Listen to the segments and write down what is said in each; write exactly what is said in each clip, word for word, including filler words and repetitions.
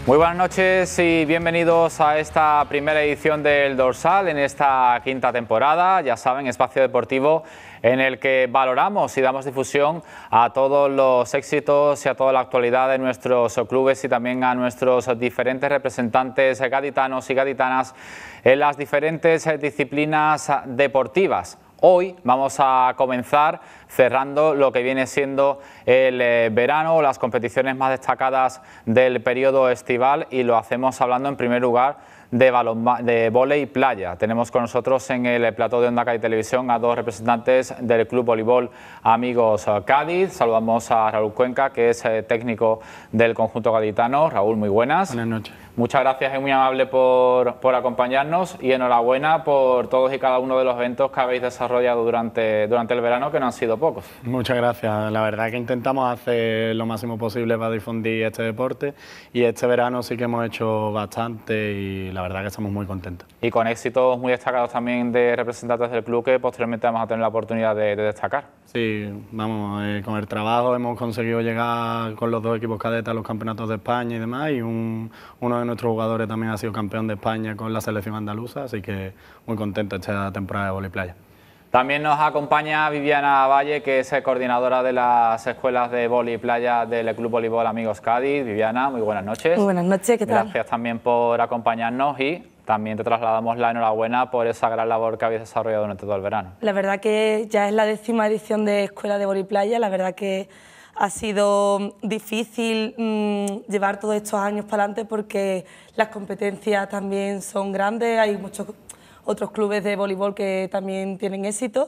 Muy buenas noches y bienvenidos a esta primera edición del Dorsal en esta quinta temporada. Ya saben, espacio deportivo en el que valoramos y damos difusión a todos los éxitos y a toda la actualidad de nuestros clubes y también a nuestros diferentes representantes gaditanos y gaditanas en las diferentes disciplinas deportivas. Hoy vamos a comenzar cerrando lo que viene siendo el eh, verano, las competiciones más destacadas del periodo estival, y lo hacemos hablando en primer lugar de, de vóley playa. Tenemos con nosotros en el plató de Onda Cádiz Televisión a dos representantes del Club Voleibol Amigos Cádiz. Saludamos a Raúl Cuenca, que es eh, técnico del conjunto gaditano. Raúl, muy buenas. Buenas noches. Muchas gracias y muy amable por, por acompañarnos, y enhorabuena por todos y cada uno de los eventos que habéis desarrollado durante, durante el verano, que no han sido pocos. Muchas gracias. La verdad que intentamos hacer lo máximo posible para difundir este deporte, y este verano sí que hemos hecho bastante y la verdad que estamos muy contentos. Y con éxitos muy destacados también de representantes del club que posteriormente vamos a tener la oportunidad de, de destacar. Sí, vamos, eh, con el trabajo hemos conseguido llegar con los dos equipos cadetes a los campeonatos de España y demás, y un, uno de nuestros jugadores también ha sido campeón de España con la selección andaluza, así que muy contento esta temporada de vóley playa. También nos acompaña Viviana Valle, que es coordinadora de las escuelas de vóley playa del Club Voleibol Amigos Cádiz. Viviana, muy buenas noches. Muy buenas noches, ¿qué tal? Gracias también por acompañarnos, y también te trasladamos la enhorabuena por esa gran labor que habéis desarrollado durante todo el verano. La verdad que ya es la décima edición de Escuela de Vóley Playa. La verdad que ha sido difícil mmm, llevar todos estos años para adelante, porque las competencias también son grandes, hay muchos otros clubes de voleibol que también tienen éxito,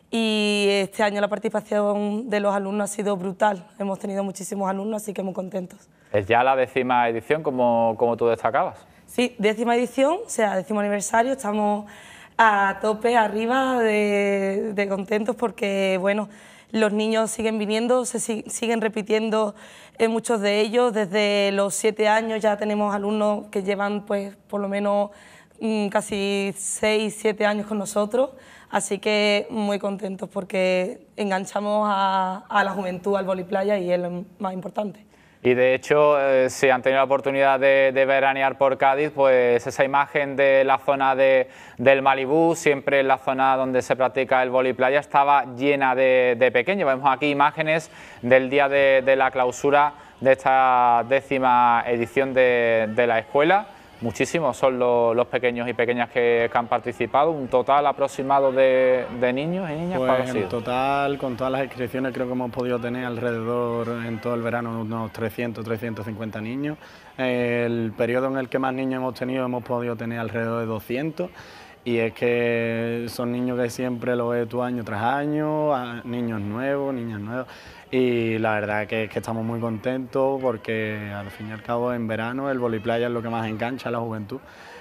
y este año la participación de los alumnos ha sido brutal. Hemos tenido muchísimos alumnos, así que muy contentos. ¿Es ya la décima edición, como, como tú destacabas? Sí, décima edición, o sea, décimo aniversario. Estamos a tope, arriba de, de contentos, porque bueno, los niños siguen viniendo, se sig siguen repitiendo eh, muchos de ellos. Desde los siete años ya tenemos alumnos que llevan pues por lo menos mmm, casi seis, siete años con nosotros, así que muy contentos porque enganchamos a, a la juventud al vóley playa, y es lo más importante. Y de hecho, eh, si han tenido la oportunidad de, de veranear por Cádiz, pues esa imagen de la zona de, del Malibú, siempre en la zona donde se practica el vóley playa, estaba llena de, de pequeños. Vemos aquí imágenes del día de, de la clausura de esta décima edición de, de la escuela. Muchísimos son los, los pequeños y pequeñas que, que han participado. Un total aproximado de, de niños y niñas. Pues en total, con todas las inscripciones, creo que hemos podido tener alrededor en todo el verano unos trescientos, trescientos cincuenta niños. El periodo en el que más niños hemos tenido, hemos podido tener alrededor de doscientos. Y es que son niños que siempre lo ves tú año tras año, niños nuevos, niñas nuevas. Y la verdad que, que estamos muy contentos, porque al fin y al cabo en verano el vóley playa es lo que más engancha a la juventud,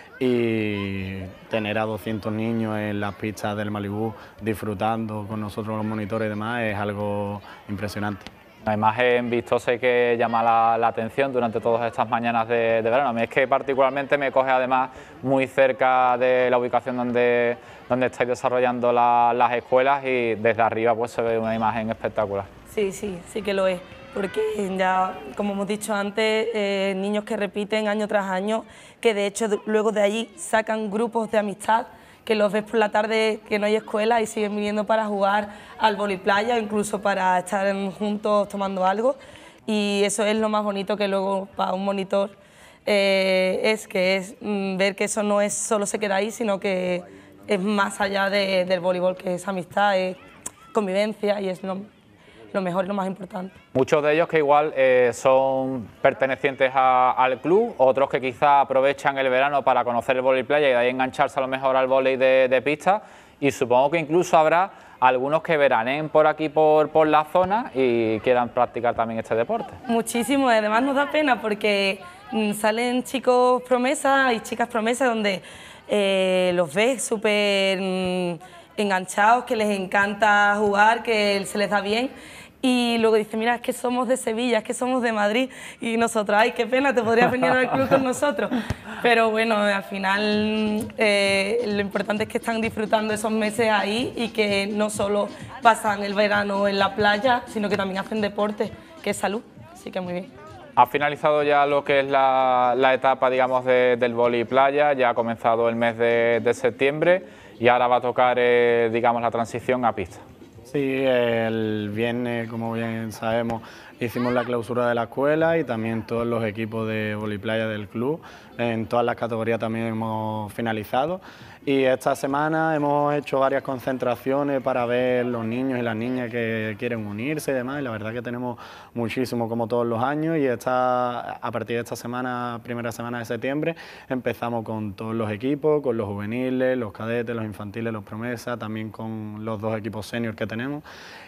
y tener a doscientos niños en las pistas del Malibú disfrutando con nosotros los monitores y demás es algo impresionante. La imagen vistosa y que llama la, la atención durante todas estas mañanas de, de verano. A mí es que particularmente me coge además muy cerca de la ubicación donde, donde estáis desarrollando la, las escuelas, y desde arriba pues se ve una imagen espectacular. Sí, sí, sí que lo es, porque ya, como hemos dicho antes, eh, niños que repiten año tras año, que de hecho luego de allí sacan grupos de amistad, que los ves por la tarde que no hay escuela y siguen viniendo para jugar al vóley playa, incluso para estar juntos tomando algo, y eso es lo más bonito que luego para un monitor eh, es que es mm, ver que eso no es solo se queda ahí, sino que es más allá de, del voleibol, que es amistad, es convivencia, y es lo, lo mejor y lo más importante. Muchos de ellos que igual eh, son pertenecientes a, al club, otros que quizá aprovechan el verano para conocer el vóley playa y de ahí engancharse a lo mejor al vóley de, de pista, y supongo que incluso habrá algunos que veraneen por aquí, por, por la zona, y quieran practicar también este deporte. Muchísimo, además nos da pena porque mmm, salen chicos promesas y chicas promesas donde eh, los ves súper mmm, enganchados, que les encanta jugar, que se les da bien, y luego dice, mira, es que somos de Sevilla, es que somos de Madrid, y nosotros, ay, qué pena, te podrías venir al club con nosotros. Pero bueno, al final eh, lo importante es que están disfrutando esos meses ahí, y que no solo pasan el verano en la playa, sino que también hacen deporte, que es salud, así que muy bien. Ha finalizado ya lo que es la, la etapa, digamos, de, del vóley playa, ya ha comenzado el mes de, de septiembre y ahora va a tocar, eh, digamos, la transición a pista. Sí, el viernes, como bien sabemos, hicimos la clausura de la escuela y también todos los equipos de vóley playa del club. En todas las categorías también hemos finalizado. Y esta semana hemos hecho varias concentraciones para ver los niños y las niñas que quieren unirse y demás. Y la verdad que tenemos muchísimo, como todos los años. Y esta, a partir de esta semana, primera semana de septiembre, empezamos con todos los equipos, con los juveniles, los cadetes, los infantiles, los promesas, también con los dos equipos senior que tenemos.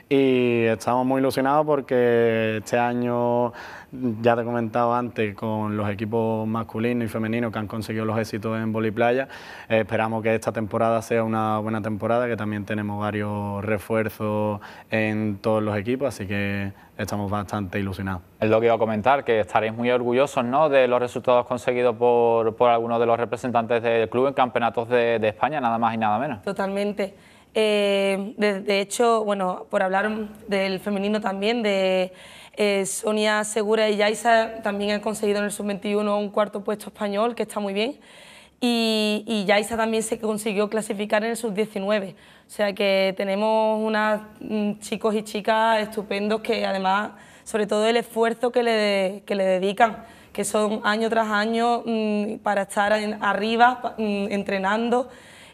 Y estamos muy ilusionados porque este año, ya te he comentado antes, con los equipos masculinos y femeninos que han conseguido los éxitos en vóley playa, eh, esperamos que esta temporada sea una buena temporada, que también tenemos varios refuerzos en todos los equipos, así que estamos bastante ilusionados. Es lo que iba a comentar, que estaréis muy orgullosos, ¿no?, de los resultados conseguidos por, por algunos de los representantes del club en campeonatos de, de España, nada más y nada menos. Totalmente. Eh, de, de hecho, bueno, por hablar del femenino también, de eh, Sonia Segura y Yaisa también han conseguido en el sub veintiuno un cuarto puesto español, que está muy bien, y, y Yaisa también se consiguió clasificar en el sub diecinueve, o sea que tenemos unos mm, chicos y chicas estupendos que además, sobre todo el esfuerzo que le, que le dedican, que son año tras año mmm, para estar en, arriba, mmm, entrenando.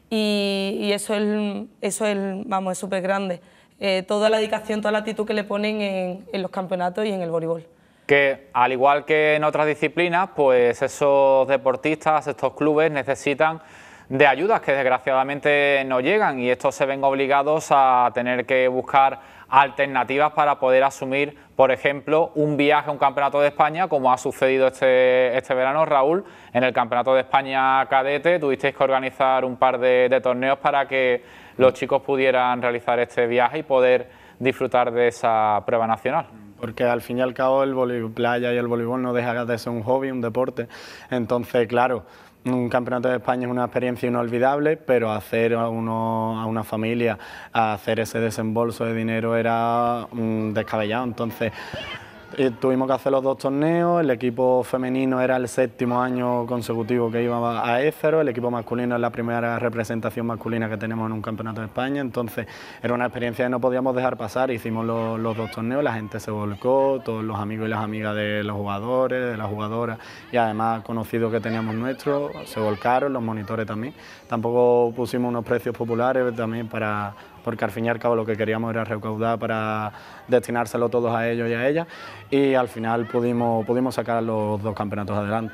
Y, y eso es, eso es, vamos, es súper grande. Eh, toda la dedicación, toda la actitud que le ponen en, en los campeonatos y en el voleibol. Que al igual que en otras disciplinas, pues esos deportistas, estos clubes necesitan de ayudas que desgraciadamente no llegan y estos se ven obligados a tener que buscar alternativas para poder asumir, por ejemplo, un viaje a un campeonato de España, como ha sucedido este, este verano. Raúl, en el campeonato de España cadete tuvisteis que organizar un par de, de torneos para que los chicos pudieran realizar este viaje y poder disfrutar de esa prueba nacional. Porque al fin y al cabo el voleibol playa y el voleibol no deja de ser un hobby, un deporte. Entonces, claro, un campeonato de España es una experiencia inolvidable, pero hacer a, uno, a una familia a hacer ese desembolso de dinero era um, descabellado. Entonces, eh, tuvimos que hacer los dos torneos. El equipo femenino era el séptimo año consecutivo que iba a Ézaro, el equipo masculino es la primera representación masculina que tenemos en un campeonato de España. Entonces era una experiencia que no podíamos dejar pasar. Hicimos los, los dos torneos, la gente se volcó, todos los amigos y las amigas de los jugadores, de las jugadoras y además conocidos que teníamos nuestros se volcaron, los monitores también. Tampoco pusimos unos precios populares también para... porque al fin y al cabo lo que queríamos era recaudar para destinárselo todos a ellos y a ellas, y al final pudimos, pudimos sacar los dos campeonatos adelante.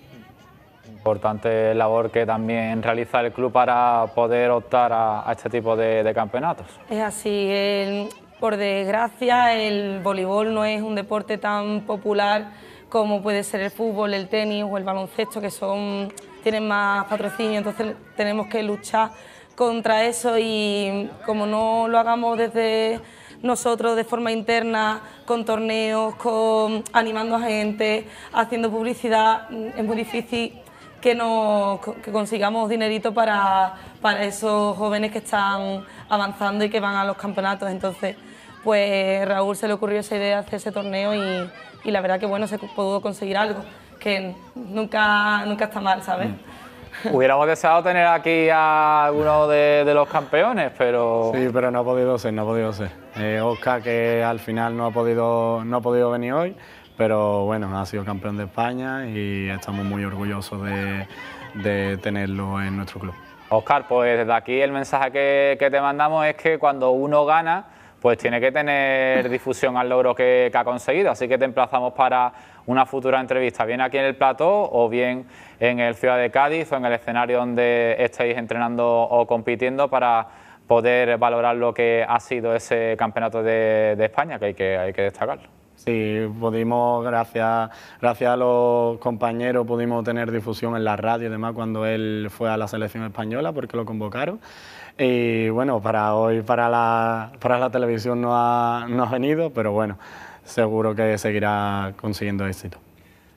Importante labor que también realiza el club para poder optar a, a este tipo de, de campeonatos. Es así, el, por desgracia el voleibol no es un deporte tan popular como puede ser el fútbol, el tenis o el baloncesto, que son, tienen más patrocinio, entonces tenemos que luchar contra eso, y como no lo hagamos desde nosotros de forma interna, con torneos, con animando a gente, haciendo publicidad, es muy difícil que, nos, que consigamos dinerito para, para esos jóvenes que están avanzando y que van a los campeonatos. Entonces, pues Raúl se le ocurrió esa idea de hacer ese torneo y, y la verdad que bueno, se pudo conseguir algo, que nunca, nunca está mal, ¿sabes? Mm. Hubiéramos deseado tener aquí a alguno de, de los campeones, pero... Sí, pero no ha podido ser, no ha podido ser. Eh, Oscar, que al final no ha podido, no ha podido venir hoy, pero bueno, ha sido campeón de España y estamos muy orgullosos de, de tenerlo en nuestro club. Oscar, pues desde aquí el mensaje que, que te mandamos es que cuando uno gana, pues tiene que tener difusión al logro que, que ha conseguido, así que te emplazamos para una futura entrevista, bien aquí en el plató o bien en el Ciudad de Cádiz o en el escenario donde estéis entrenando o compitiendo, para poder valorar lo que ha sido ese campeonato de, de España, que hay que, hay que destacarlo. Sí, pudimos, gracias, gracias a los compañeros, pudimos tener difusión en la radio y demás cuando él fue a la selección española, porque lo convocaron. Y bueno, para hoy, para la, para la televisión no ha, no ha venido, pero bueno, seguro que seguirá consiguiendo éxito.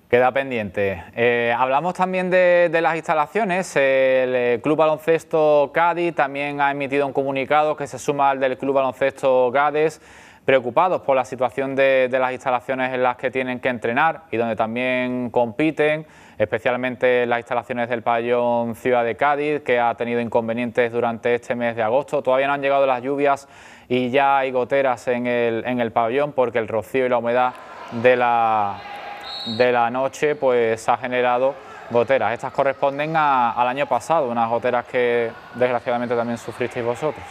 Queda pendiente. Eh, hablamos también de, de las instalaciones. El, el Club Baloncesto Cádiz también ha emitido un comunicado que se suma al del Club Baloncesto Gades, preocupados por la situación de, de las instalaciones en las que tienen que entrenar y donde también compiten, especialmente las instalaciones del pabellón Ciudad de Cádiz, que ha tenido inconvenientes durante este mes de agosto. Todavía no han llegado las lluvias y ya hay goteras en el, en el pabellón porque el rocío y la humedad de la, de la noche pues ha generado goteras. Estas corresponden a, al año pasado, unas goteras que desgraciadamente también sufristeis vosotros.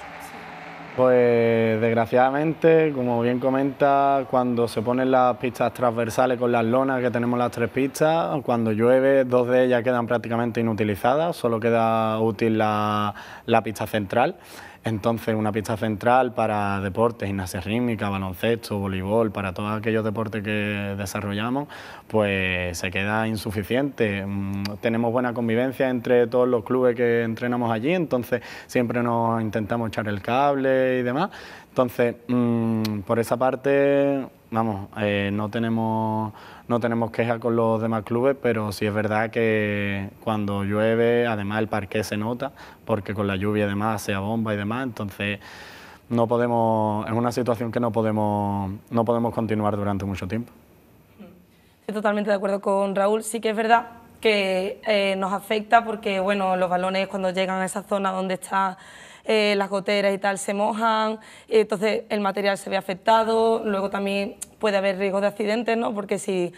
Pues desgraciadamente, como bien comenta, cuando se ponen las pistas transversales con las lonas, que tenemos las tres pistas, cuando llueve dos de ellas quedan prácticamente inutilizadas, solo queda útil la, la pista central. Entonces, una pista central para deportes, gimnasia rítmica, baloncesto, voleibol, para todos aquellos deportes que desarrollamos, pues se queda insuficiente. Tenemos buena convivencia entre todos los clubes que entrenamos allí, entonces siempre nos intentamos echar el cable y demás. Entonces, mmm, por esa parte, vamos, eh, no tenemos... No tenemos quejas con los demás clubes, pero sí es verdad que cuando llueve, además el parqué se nota, porque con la lluvia y demás se abomba y demás, entonces no podemos, es una situación que no podemos, no podemos continuar durante mucho tiempo. Estoy totalmente de acuerdo con Raúl. Sí que es verdad que eh, nos afecta porque bueno, los balones cuando llegan a esa zona donde está eh, las goteras y tal se mojan, entonces el material se ve afectado, luego también puede haber riesgo de accidentes, ¿no? Porque si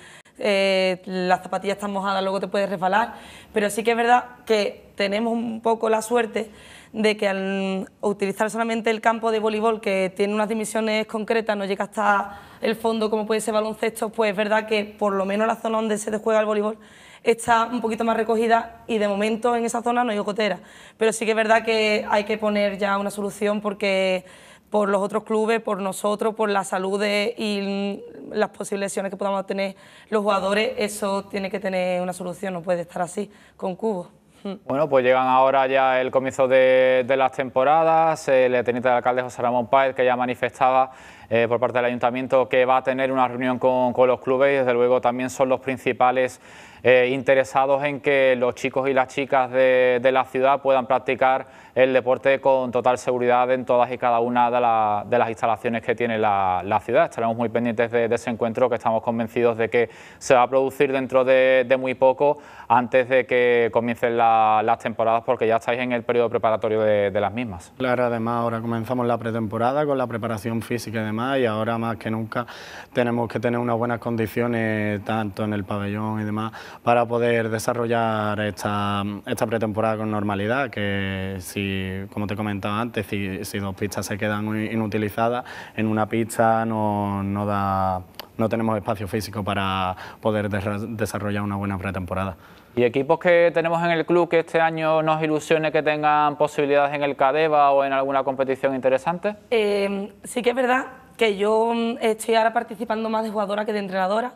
eh, las zapatillas están mojadas luego te puedes resbalar, pero sí que es verdad que tenemos un poco la suerte de que al utilizar solamente el campo de voleibol, que tiene unas dimensiones concretas, no llega hasta el fondo como puede ser baloncesto, pues es verdad que por lo menos la zona donde se juega el voleibol está un poquito más recogida y de momento en esa zona no hay gotera, pero sí que es verdad que hay que poner ya una solución porque por los otros clubes, por nosotros, por la salud de, y las posibles lesiones que podamos tener los jugadores, eso tiene que tener una solución, no puede estar así, con cubos. Bueno, pues llegan ahora ya el comienzo de, de las temporadas. El teniente de alcalde José Ramón Páez, que ya manifestaba eh, por parte del ayuntamiento que va a tener una reunión con, con los clubes y desde luego también son los principales eh, interesados en que los chicos y las chicas de, de la ciudad puedan practicar el deporte con total seguridad en todas y cada una de, la, de las instalaciones que tiene la, la ciudad. Estaremos muy pendientes de, de ese encuentro, que estamos convencidos de que se va a producir dentro de, de muy poco, antes de que comiencen la, las temporadas, porque ya estáis en el periodo preparatorio de, de las mismas. Claro, además ahora comenzamos la pretemporada con la preparación física y demás, y ahora más que nunca tenemos que tener unas buenas condiciones, tanto en el pabellón y demás, para poder desarrollar esta, esta pretemporada con normalidad, que si Si, como te comentaba antes, si, si dos pistas se quedan inutilizadas, en una pista no, no, da, no tenemos espacio físico para poder de, desarrollar una buena pretemporada. ¿Y equipos que tenemos en el club que este año nos ilusione que tengan posibilidades en el Cadeva o en alguna competición interesante? Eh, sí que es verdad que yo estoy ahora participando más de jugadora que de entrenadora,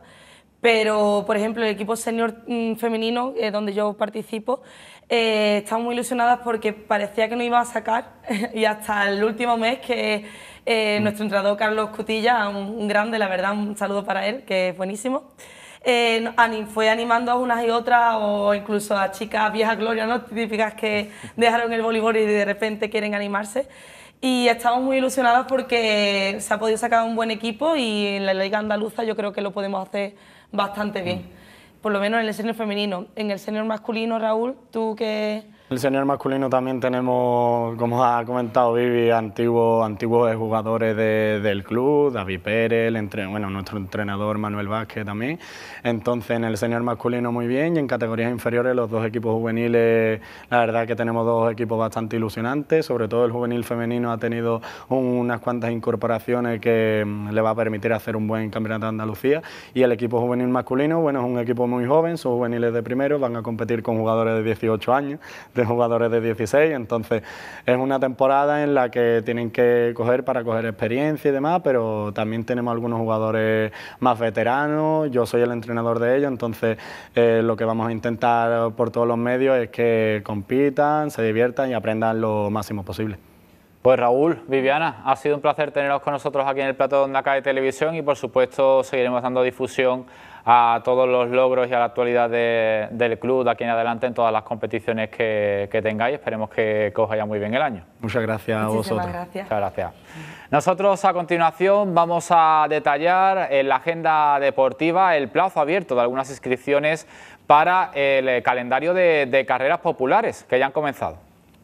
pero, por ejemplo, el equipo senior mmm, femenino, eh, donde yo participo, eh, estamos muy ilusionadas porque parecía que nos iba a sacar y hasta el último mes que eh, nuestro entrenador Carlos Cutilla, un, un grande, la verdad, un saludo para él, que es buenísimo, eh, fue animando a unas y otras o incluso a chicas viejas glorias, ¿no? Típicas que dejaron el voleibol y de repente quieren animarse. Y estamos muy ilusionadas porque se ha podido sacar un buen equipo y en la Liga Andaluza yo creo que lo podemos hacer bastante bien, por lo menos en el senior femenino. En el senior masculino, Raúl, ¿tú qué...? En el senior masculino también tenemos, como ha comentado Vivi, antiguos, antiguos jugadores de, del club, David Pérez, el entre, bueno, nuestro entrenador Manuel Vázquez también. Entonces en el senior masculino muy bien, y en categorías inferiores los dos equipos juveniles, la verdad que tenemos dos equipos bastante ilusionantes, sobre todo el juvenil femenino ha tenido unas cuantas incorporaciones que le va a permitir hacer un buen campeonato de Andalucía, y el equipo juvenil masculino, bueno, es un equipo muy joven, son juveniles de primero, van a competir con jugadores de dieciocho años, de jugadores de dieciséis, entonces es una temporada en la que tienen que coger para coger experiencia y demás, pero también tenemos algunos jugadores más veteranos, yo soy el entrenador de ellos, entonces eh, lo que vamos a intentar por todos los medios es que compitan, se diviertan y aprendan lo máximo posible. Pues Raúl, Viviana, ha sido un placer teneros con nosotros aquí en el plató de Onda Cádiz Televisión y por supuesto seguiremos dando difusión a todos los logros y a la actualidad de, del club de aquí en adelante en todas las competiciones que, que tengáis. Esperemos que, que os vaya muy bien el año. Muchas gracias a vosotros. Gracias. Muchas gracias. Nosotros a continuación vamos a detallar en la agenda deportiva el plazo abierto de algunas inscripciones para el calendario de, de carreras populares que ya han comenzado.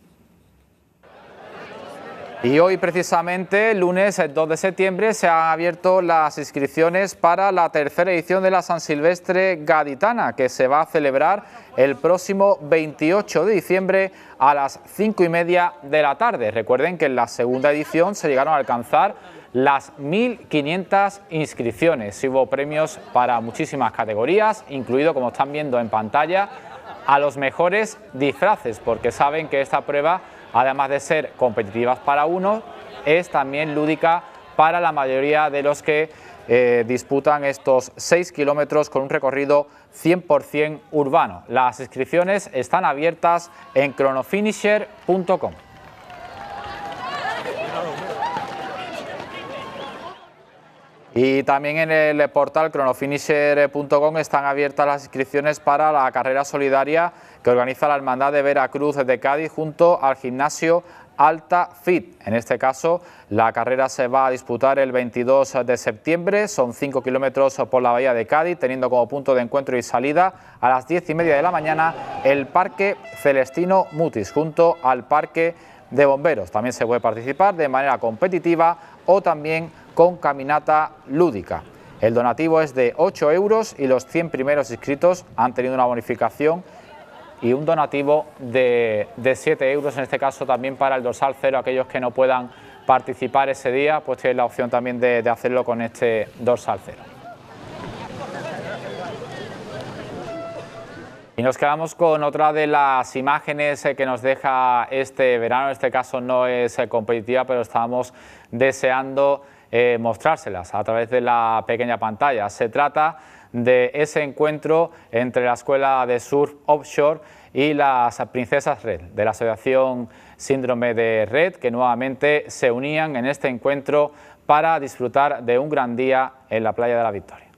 Y hoy precisamente, lunes dos de septiembre, se han abierto las inscripciones para la tercera edición de la San Silvestre Gaditana, que se va a celebrar el próximo veintiocho de diciembre a las cinco y media de la tarde. Recuerden que en la segunda edición se llegaron a alcanzar las mil quinientas inscripciones. Hubo premios para muchísimas categorías, incluido, como están viendo en pantalla, a los mejores disfraces, porque saben que esta prueba, además de ser competitivas para uno, es también lúdica para la mayoría de los que eh, disputan estos seis kilómetros con un recorrido cien por cien urbano. Las inscripciones están abiertas en cronofinisher punto com. Y también en el portal cronofinisher punto com están abiertas las inscripciones para la carrera solidaria que organiza la Hermandad de Veracruz de Cádiz junto al gimnasio Alta Fit. En este caso, la carrera se va a disputar el veintidós de septiembre, son cinco kilómetros por la bahía de Cádiz, teniendo como punto de encuentro y salida a las diez y media de la mañana el Parque Celestino Mutis junto al Parque de Bomberos. También se puede participar de manera competitiva o también con caminata lúdica. El donativo es de ocho euros y los cien primeros inscritos han tenido una bonificación y un donativo de, de siete euros, en este caso también para el dorsal cero. Aquellos que no puedan participar ese día, pues tienen la opción también de, de hacerlo con este dorsal cero. Y nos quedamos con otra de las imágenes que nos deja este verano. En este caso no es competitiva, pero estábamos deseando eh, mostrárselas a través de la pequeña pantalla. Se trata de ese encuentro entre la Escuela de Surf Offshore y las Princesas Red, de la Asociación Síndrome de Red, que nuevamente se unían en este encuentro para disfrutar de un gran día en la playa de la Victoria.